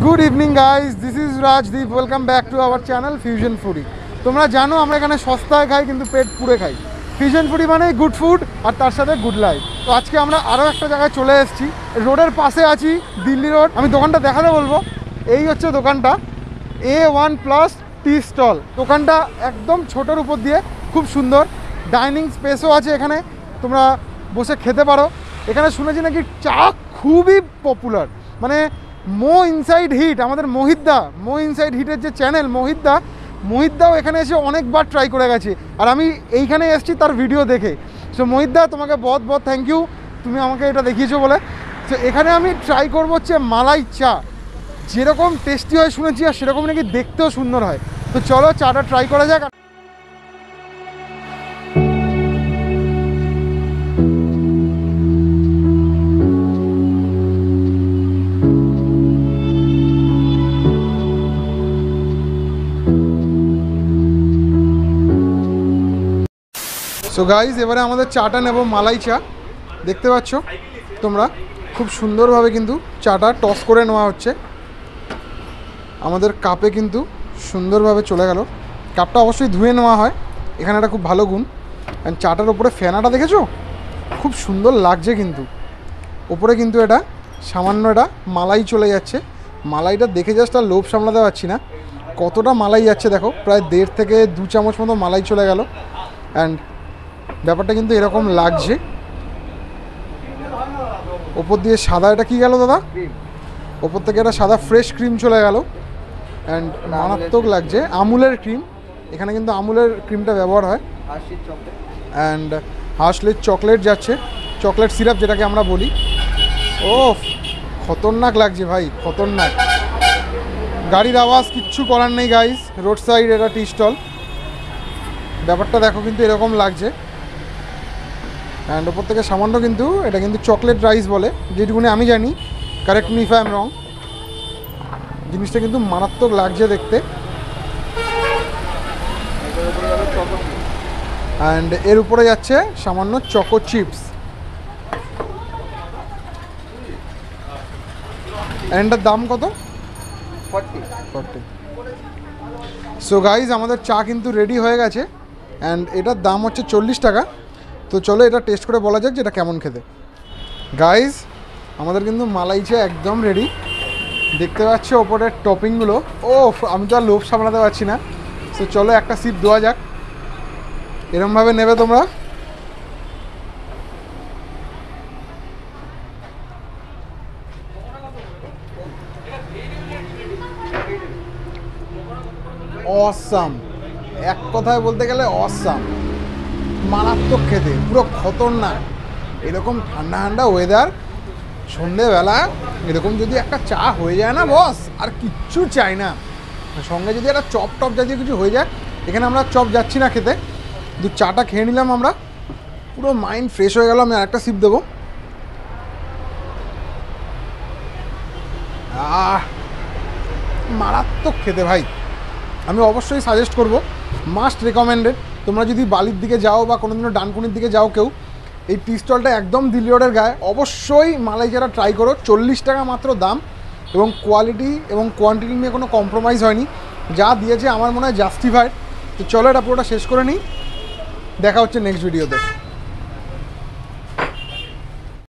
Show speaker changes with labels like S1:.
S1: Good evening guys, this is Rajdeep. Welcome back to our channel fusion foodie. তোমরা জানো আমরা এখানে সস্তায় খাই কিন্তু পেট পুরে খাই। ফিউশন ফুডি মানে গুড ফুড আর তার সাথে গুড লাইফ। তো আজকে আমরা আরও একটা জায়গায় চলে এসেছি, রোডের পাশে আছি, দিল্লি রোড। আমি দোকানটা দেখাতে বলবো। এই হচ্ছে দোকানটা, A1+ টি স্টল। দোকানটা একদম ছোটোর উপর দিয়ে, খুব সুন্দর ডাইনিং স্পেসও আছে এখানে, তোমরা বসে খেতে পারো। এখানে শুনেছি নাকি চা খুবই পপুলার, মানে মো ইনসাইড হিট, আমাদের মো ইনসাইড হিটের যে চ্যানেল মোহিতদাও এখানে এসে অনেকবার ট্রাই করে গেছে, আর আমি এইখানে এসেছি তার ভিডিও দেখে। সো মোহিতদা, তোমাকে বহুত বহুত থ্যাংক ইউ, তুমি আমাকে এটা দেখিয়েছো বলে। তো এখানে আমি ট্রাই করবো হচ্ছে মালাই চা, যেরকম টেস্টি হয় শুনেছি আর সেরকম নাকি দেখতেও সুন্দর হয়। তো চলো চাটা ট্রাই করা যাক। সো গাইজ, এবারে আমাদের চাটা নেব মালাই চা। দেখতে পাচ্ছ তোমরা, খুব সুন্দরভাবে কিন্তু চাটা টস করে নেওয়া হচ্ছে আমাদের কাপে, কিন্তু সুন্দরভাবে চলে গেল। কাপটা অবশ্যই ধুয়ে নেওয়া হয়, এখানে একটা খুব ভালো গুণ। অ্যান্ড চাটার ওপরে ফেনাটা দেখেছো, খুব সুন্দর লাগছে কিন্তু। ওপরে কিন্তু এটা সামান্য এটা মালাই চলে যাচ্ছে। মালাইটা দেখে জাস্ট আর লোভ সামলাতে পারছি না, কতটা মালাই যাচ্ছে দেখো, প্রায় 1.5 থেকে 2 চামচ মতো মালাই চলে গেল। অ্যান্ড ব্যাপারটা কিন্তু এরকম লাগছে। ওপর দিয়ে সাদা, এটা কি গেল দাদা? ওপর থেকে একটা সাদা ফ্রেশ ক্রিম চলে গেল। অ্যান্ড মারাত্মক লাগছে, আমুলের ক্রিম। এখানে কিন্তু আমুলের ক্রিমটা ব্যবহার হয়। অ্যান্ড হার্শলির চকলেট যাচ্ছে, চকলেট সিরাপ যেটাকে আমরা বলি। ও খতরনাক লাগছে ভাই, খতরনাক। গাড়ির আওয়াজ কিচ্ছু করার নেই গাইস, রোড সাইড এটা টি স্টল। ব্যাপারটা দেখো কিন্তু এরকম লাগছে। অ্যান্ড ওপর থেকে সামান্য কিন্তু এটা কিন্তু চকলেট রাইস বলে, যেটুকুনি আমি জানি, correct me if I am wrong. জিনিসটা কিন্তু মারাত্মক লাগছে দেখতে। অ্যান্ড এর উপরে যাচ্ছে সামান্য চকো চিপস। অ্যান্ড এর দাম কত? 40। সো গাইজ, আমাদের চা কিন্তু রেডি হয়ে গেছে। অ্যান্ড এটার দাম হচ্ছে 40 টাকা। তো চলো এটা টেস্ট করে বলা যাক যে এটা কেমন খেতে। গাইজ, আমাদের কিন্তু মালাই চা একদম রেডি। দেখতে পাচ্ছ ওপরের টপিংগুলো, ও আমি তো আর লোভ সামলাতে পারছি না। সো চলো একটা সিপ দেওয়া যাক। এরমভাবে নেবে তোমরা। অসাম, এক কথায় বলতে গেলে অসাম, মারাত্মক খেতে, পুরো খতরনাক। এরকম ঠান্ডা ঠান্ডা ওয়েদার, সন্ধেবেলা এরকম যদি একটা চা হয়ে যায় না বস, আর কিচ্ছু চাই না। সঙ্গে যদি একটা চপ টপ জাতীয় কিছু হয়ে যায়। এখানে আমরা চপ যাচ্ছি না খেতে, কিন্তু চাটা খেয়ে নিলাম আমরা, পুরো মাইন্ড ফ্রেশ হয়ে গেল। আমি আর একটা সিপ দেবো। মারাত্মক খেতে ভাই, আমি অবশ্যই সাজেস্ট করব, মাস্ট রেকমেন্ডেড। তোমরা যদি বালির দিকে যাও বা কোনোদিনও ডানকুনির দিকে যাও কেউ, এই টি স্টলটা একদম দিল্লি রোডের গায়ে, অবশ্যই মালাই চাটা ট্রাই করো। 40 টাকা মাত্র দাম, এবং কোয়ালিটি এবং কোয়ান্টিটি নিয়ে কোনো কম্প্রোমাইজ হয়নি। যা দিয়েছে আমার মনে হয় জাস্টিফাইড। তো চলো এটা পুরোটা শেষ করে নিই, দেখা হচ্ছে নেক্সট ভিডিওতে।